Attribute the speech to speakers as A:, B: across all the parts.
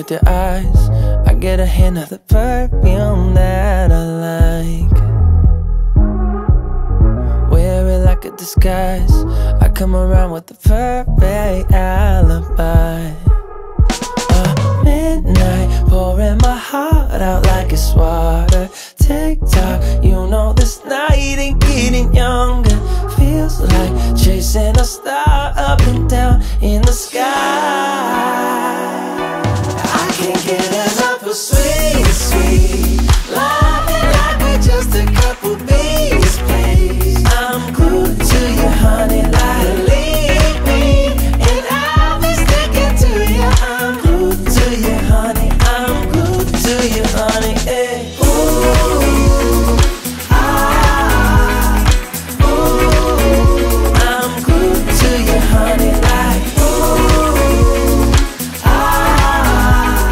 A: with your eyes, I get a hint of the perfume that I like. Wear it like a disguise, I come around with the perfect alibi. Midnight, pouring my heart out like it's water. Tick-tock, you know this night ain't getting younger. Feels like chasing a star up and down in the sky. I can't get enough of sweet, sweet loving, like we're just a couple bees, please. I'm glued to you, honey, like leave me, and I'll be sticking to you. I'm glued to you, honey, I'm glued to you, honey, hey. Ooh, ah, ooh, I'm glued to you, honey, like ooh, ah,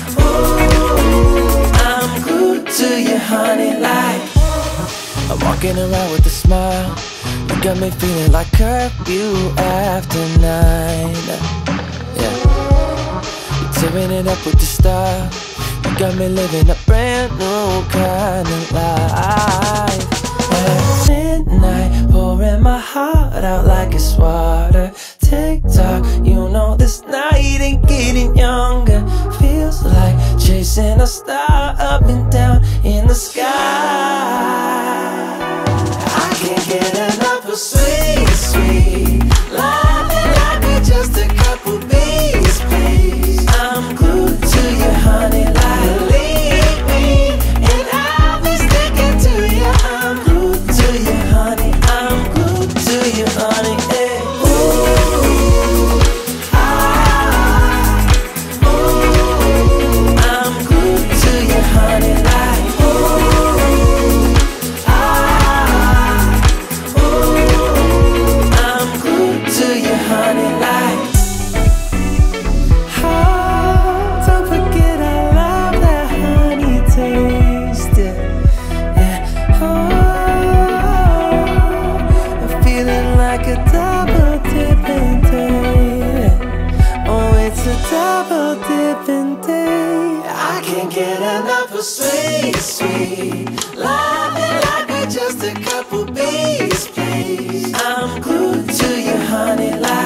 A: ooh, I'm glued to you, honey, like. I'm walking around with a smile, you got me feeling like curfew after 9. Yeah, you're tearing it up with the style, you got me living a brand new kind of life. At midnight, pouring my heart out like it's water. Tick-tock, you know this night ain't getting younger. Feels like chasing a star up and down in the sky. I can't get enough of sweet, sweet loving, like we're just a couple bees, please. I'm glued to you, honey, like leave me, and I'll be sticking to you. I'm glued to you, honey, I'm glued to you, honey, hey. Ooh, ah, ooh, I'm glued to you, honey, like ooh, ah, ooh, I'm glued to you, honey, like. Oh, don't forget I love that honey taste, yeah. Oh, I'm feeling like a double dipping day. Oh, it's a double dipping day. I can't get enough of sweet, sweet loving, like we're just a couple bees, please. I'm glued to you, honey, like